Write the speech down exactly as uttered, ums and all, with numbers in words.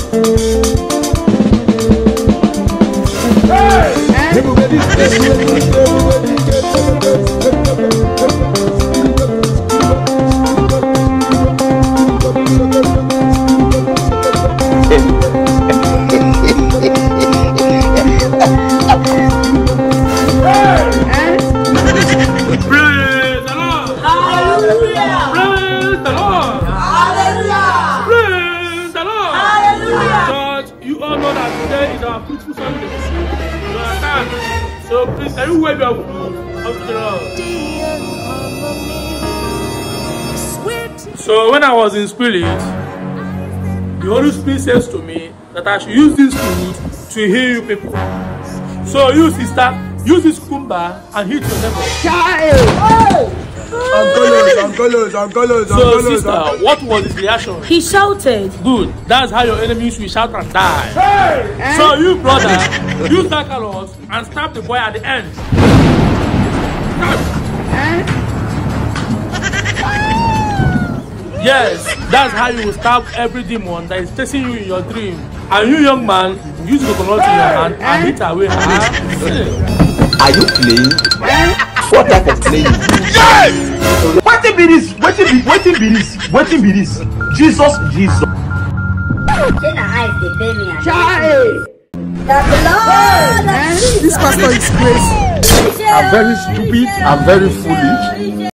Everybody, you all know that today is our Fruitful Sunday. You understand? So please, can you wave your food up to the Lord? So when I was in spirit, the Holy Spirit says to me that I should use this food to heal you people. So you sister, use this kumba and hit your neighbor. So sister, what was his reaction? He shouted. Good. That's how your enemies will shout and die. Hey! So you brother, use that carrot and stab the boy at the end. Stab. Yes, that's how you will stab every demon that is chasing you in your dream. And you young man, use the coconut in your hand and hit away. Are you playing? What type of playing? Yes! Wetin be this? Wetin be wetin be this? Wetin be this? Jesus, Jesus. This pastor is crazy. I'm very stupid. I'm very foolish.